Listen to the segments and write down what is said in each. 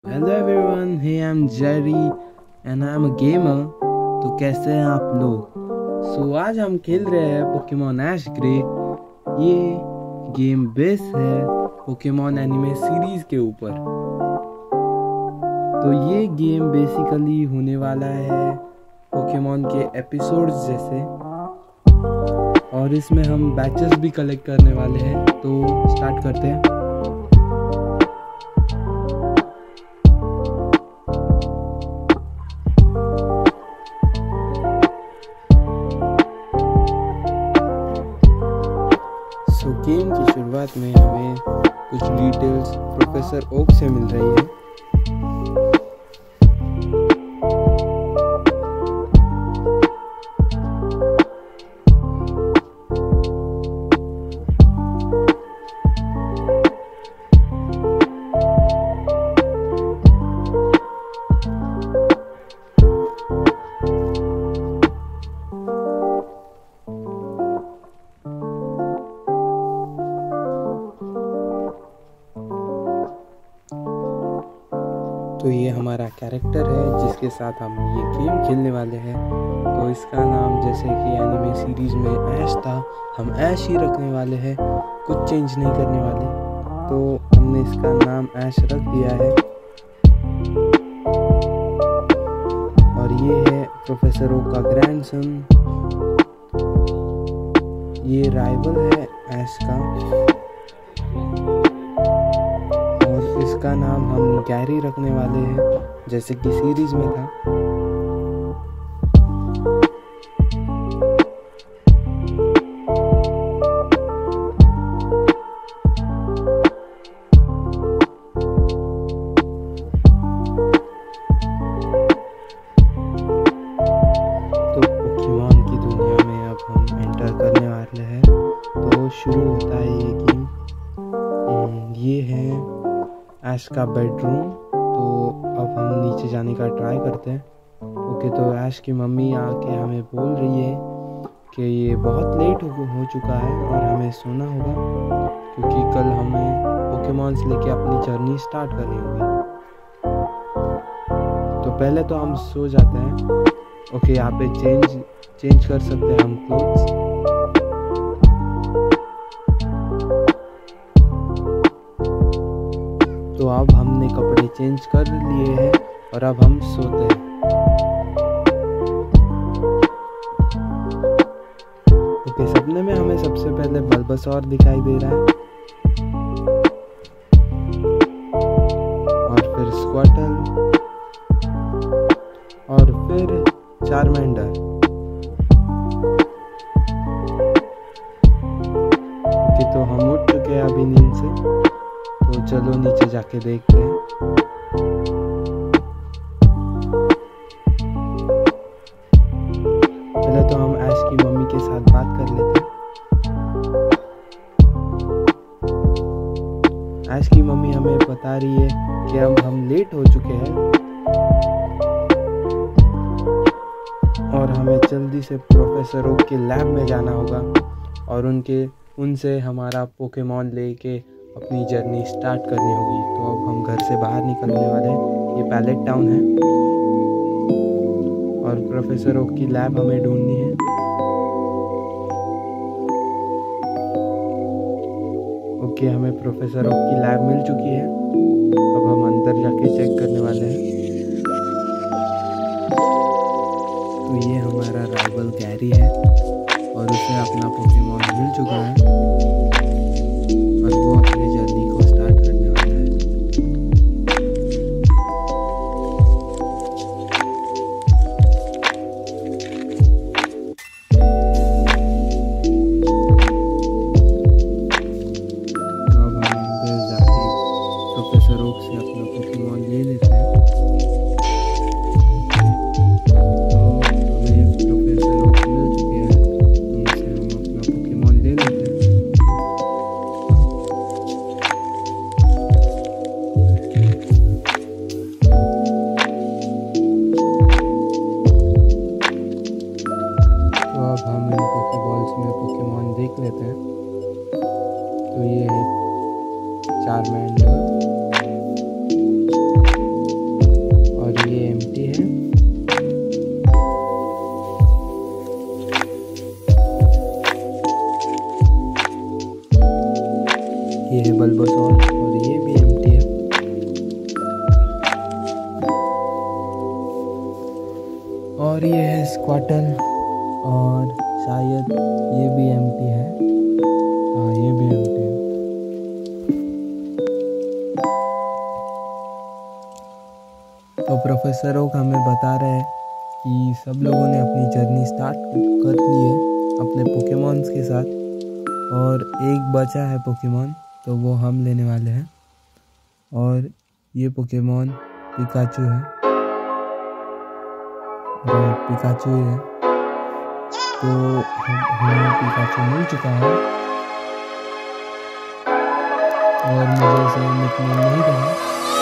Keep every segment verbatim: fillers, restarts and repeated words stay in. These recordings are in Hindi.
Hello everyone, hey I am Jerry and I am a gamer. तो कैसे हैं आप लोग? सो so, आज हम खेल रहे हैं पोकेमॉन ऐश ग्रे। ये गेम बेस है पोकेमॉन एनिमे सीरीज के ऊपर। तो ये गेम बेसिकली होने वाला है पोकेमॉन के एपिसोड्स जैसे, और इसमें हम बैचेस भी कलेक्ट करने वाले हैं। तो स्टार्ट करते हैं। सो so, गेम की शुरुआत में हमें कुछ डिटेल्स प्रोफेसर ओक से मिल रही है। तो ये हमारा कैरेक्टर है जिसके साथ हम ये गेम खेलने वाले हैं। तो इसका नाम जैसे कि एनिमे सीरीज में ऐश था, हम ऐश ही रखने वाले हैं, कुछ चेंज नहीं करने वाले। तो हमने इसका नाम ऐश रख दिया है। और ये है प्रोफेसर ओक का ग्रैंडसन। ये राइवल है ऐश का, इसका नाम हम गैरी रखने वाले हैं जैसे कि सीरीज में था। तो पोकेमॉन की दुनिया में अब हम एंटर करने वाले हैं। तो शुरू होता है ये गेम। ये है ऐश का बेडरूम। तो अब हम नीचे जाने का ट्राई करते हैं। ओके, तो ऐश की मम्मी आके हमें बोल रही है कि ये बहुत लेट हो, हो चुका है और हमें सोना होगा, क्योंकि कल हमें पोकेमॉन्स लेके अपनी जर्नी स्टार्ट करनी होगी। तो पहले तो हम सो जाते हैं। ओके, यहाँ पे चेंज चेंज कर सकते हैं हम क्लोथ्स। तो अब हमने कपड़े चेंज कर लिए हैं और अब हम सोते हैं। ओके, सपने में हमें सबसे पहले बल्बासौर दिखाई दे रहा है, और फिर स्क्वाटल, और फिर चारमेंडर। ओके, तो हम उठ चुके हैं अभी नींद से। तो चलो नीचे जाके देखते हैं। पहले तो हम ऐश की मम्मी के साथ बात कर लेते हैं। ऐश की मम्मी हमें बता रही है कि अब हम लेट हो चुके हैं और हमें जल्दी से प्रोफेसर ओक के लैब में जाना होगा और उनके उनसे हमारा पोकेमॉन लेके अपनी जर्नी स्टार्ट करनी होगी। तो अब हम घर से बाहर निकलने वाले हैं। ये पैलेट टाउन है और प्रोफेसर ओक की लैब हमें ढूंढनी है। ओके, हमें प्रोफेसर ओक की लैब मिल चुकी है। अब हम अंदर जाके चेक करने वाले हैं। तो ये हमारा राइवल गैरी है और उसे अपना पोकेमॉन मिल चुका है और वो अपनी जर्नी को स्टार्ट करने वाला है। तो अब हम अंदर जाके प्रोफेसर ओक से अपना पोकेमॉन ले लेते हैं। तो हमें प्रोफेसर ओक मिल चुके हैं, उनसे हम अपना पोकेमॉन ले लेते हैं। और ये है स्क्वाटल, और शायद ये भी एम्प्टी है। हाँ, ये भी एम्प्टी है। तो प्रोफेसर ओक हमें बता रहे हैं कि सब लोगों ने अपनी जर्नी स्टार्ट कर ली है अपने पोकेमॉन्स के साथ, और एक बचा है पोकेमॉन, तो वो हम लेने वाले हैं। और ये पोकेमॉन पिकाचू है, और पिकाचू ही है। तो हमें पिकाचू मिल चुका है, और मुझे इसे निकलने नहीं देना।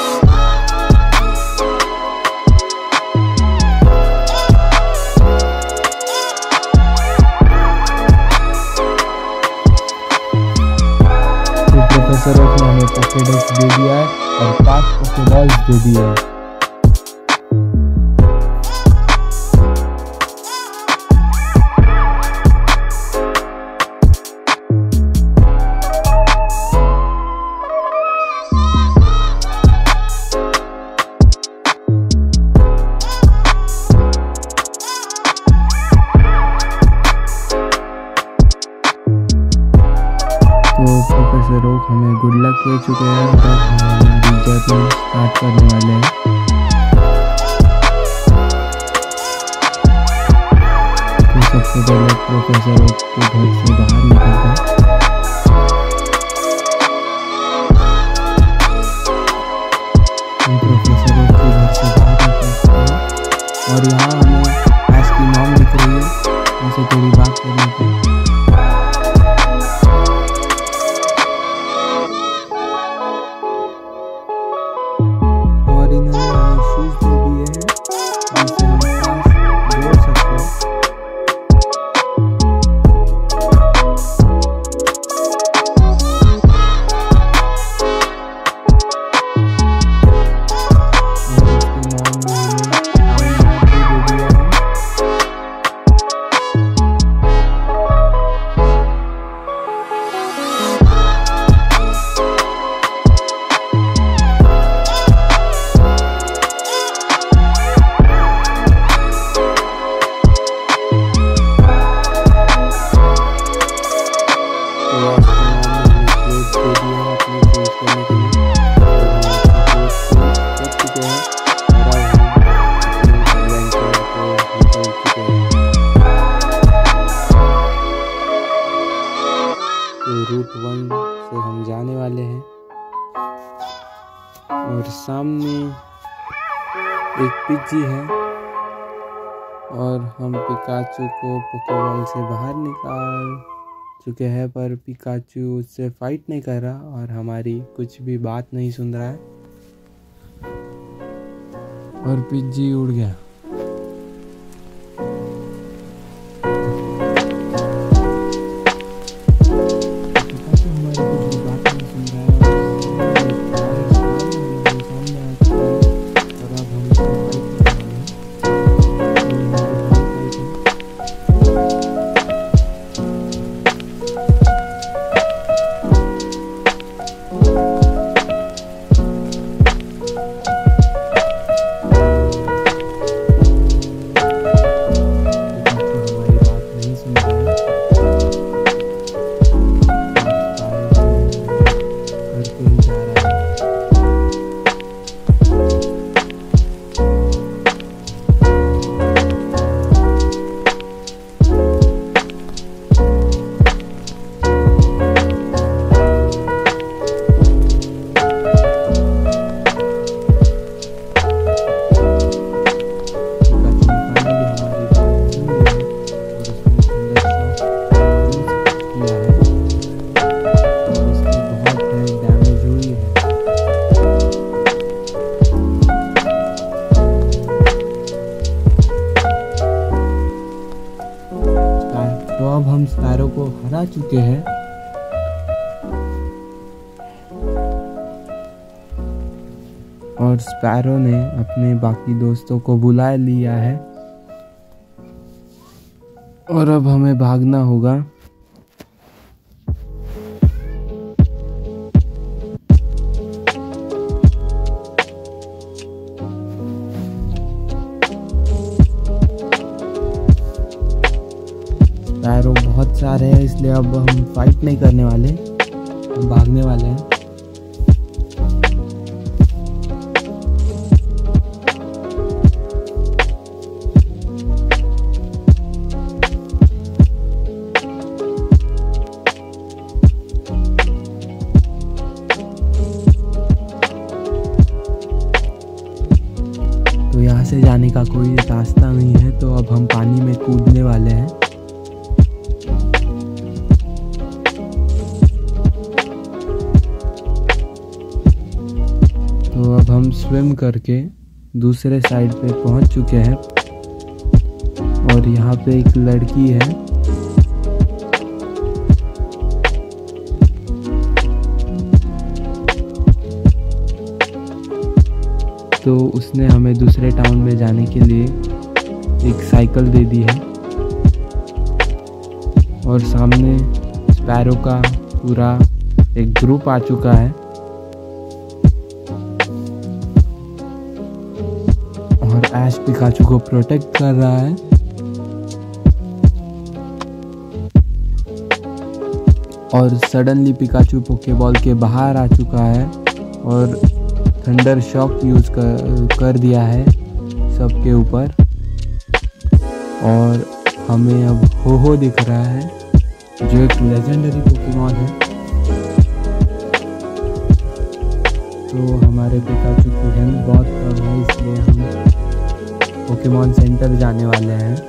प्रोफेसर ओक ने हमें पोकेडेक्स दे दिया है और पांच पोकेबॉल्स दे दिए हैं। तो प्रोफेसर ओक हमें गुड लक कह चुके हैं, और हम हमारी जर्नी स्टार्ट करने वाले हैं। तो सबसे पहले प्रोफेसर ओक के घर से बाहर निकलता है। हम प्रोफेसर ओक के घर से बाहर निकलते हैं, और यहाँ हमें ऐश की मॉम दिख रही है, उनसे थोड़ी बात करनी थी। रूट वन से हम जाने वाले हैं, और सामने एक पिग्गी है, और हम पिकाचू को पोकेबॉल से बाहर निकाल चुके हैं, पर पिकाचू उससे फाइट नहीं कर रहा और हमारी कुछ भी बात नहीं सुन रहा है, और पिग्गी उड़ गया। स्पैरो को हरा चुके हैं। और स्पैरो ने अपने बाकी दोस्तों को बुला लिया है और अब हमें भागना होगा। सारे हैं, इसलिए अब हम फाइट नहीं करने वाले, हम भागने वाले हैं। तो यहाँ से जाने का कोई रास्ता नहीं है, तो अब हम पानी में कूदने वाले हैं। तो अब हम स्विम करके दूसरे साइड पे पहुंच चुके हैं और यहाँ पे एक लड़की है। तो उसने हमें दूसरे टाउन में जाने के लिए एक साइकिल दे दी है और सामने स्पैरो का पूरा एक ग्रुप आ चुका है और ऐश पिकाचू को प्रोटेक्ट कर रहा है। और सडनली पिकाचू पोकेबॉल के बाहर आ चुका है और थंडर शॉक यूज कर कर दिया है सबके ऊपर और हमें अब हो हो दिख रहा है जो एक लेजेंडरी पोकेमॉन है। तो हमारे पिकाचू की हेल्थ बहुत कम है, इसलिए हम पोकेमॉन सेंटर जाने वाले हैं।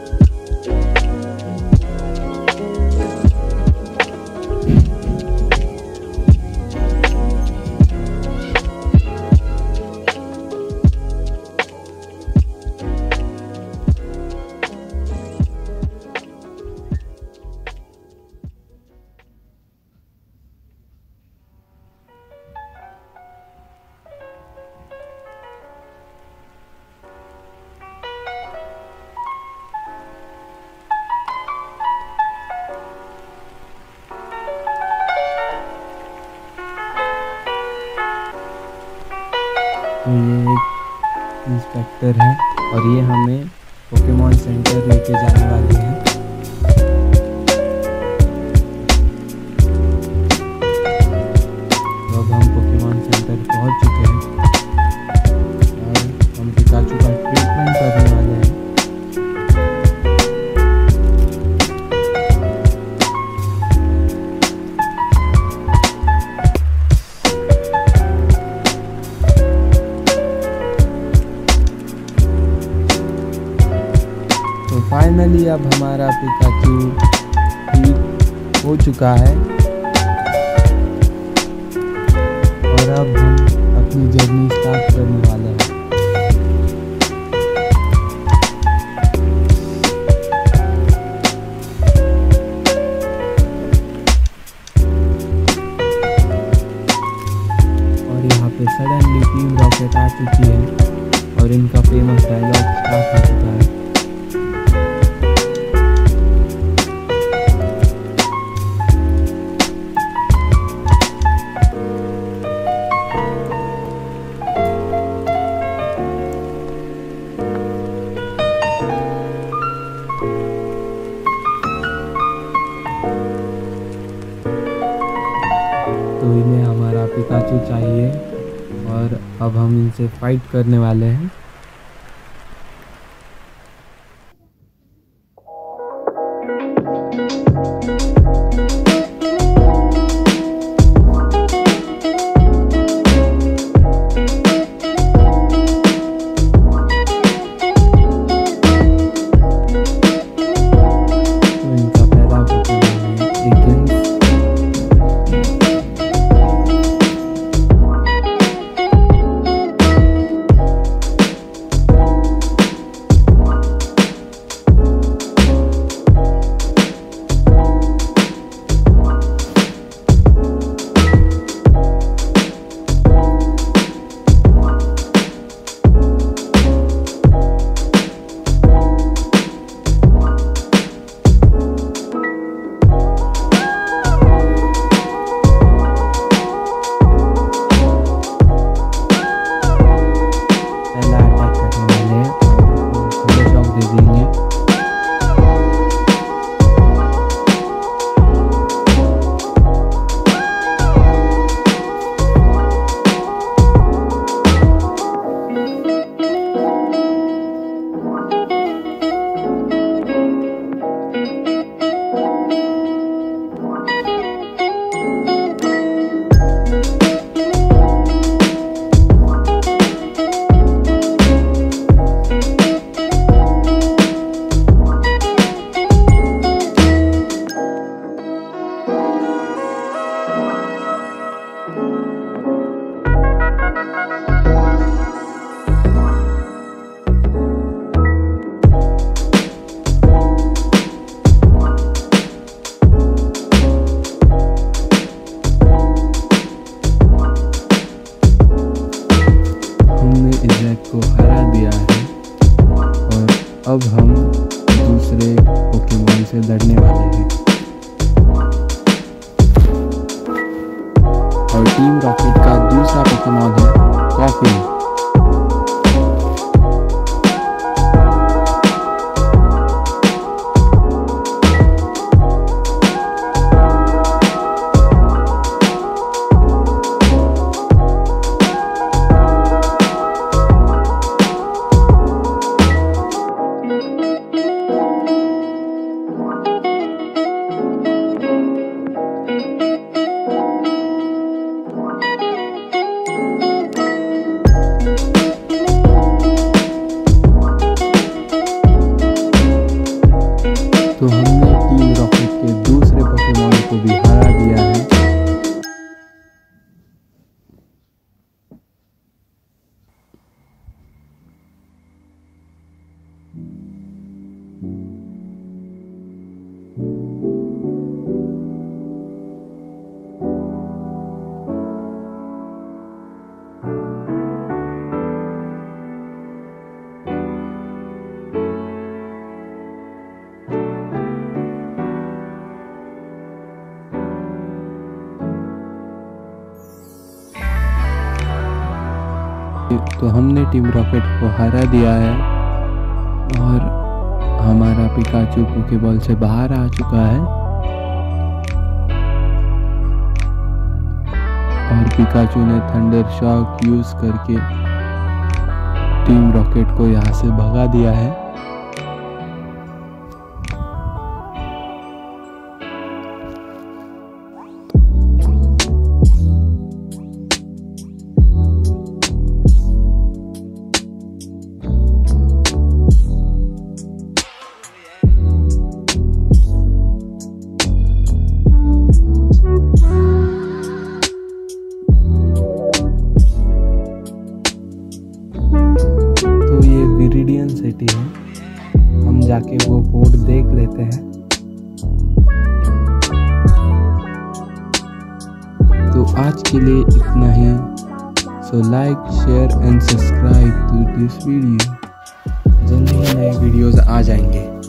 तो ये एक इंस्पेक्टर है और ये हमें पोकेमॉन सेंटर लेके जाने वाले हैं। तो अब हम पोकेमॉन सेंटर पहुंच चुके हैं और हम पिकाचू का ट्रीटमेंट करने वाले हैं। फाइनली अब हमारा पिकाचू ठीक हो चुका है और अब हम अपनी जर्नी स्टार्ट करने वाले हैं। और यहाँ पे सडनली टीम रॉकेट आ चुकी है और इनका फेमस डायलॉग स्टार्ट हो चुका है। तो इन्हें हमारा पिकाचू चाहिए और अब हम इनसे फाइट करने वाले हैं। इज़ेट को हरा दिया है और अब हम दूसरे पोकेमॉन से लड़ने वाले हैं। और टीम रॉकेट का दूसरा पोकेमॉन है कॉफी। तो हमने टीम रॉकेट के दूसरे पोकेमॉन को भी हरा दिया है। तो हमने टीम रॉकेट को हरा दिया है और हमारा पिकाचू पोकेबॉल से बाहर आ चुका है और पिकाचू ने थंडर शॉक यूज करके टीम रॉकेट को यहाँ से भगा दिया है। सिटी है, हम जाके वो बोर्ड देख लेते हैं। तो आज के लिए इतना ही। So like share and subscribe to this video. जल्दी ही नए वीडियोस आ जाएंगे।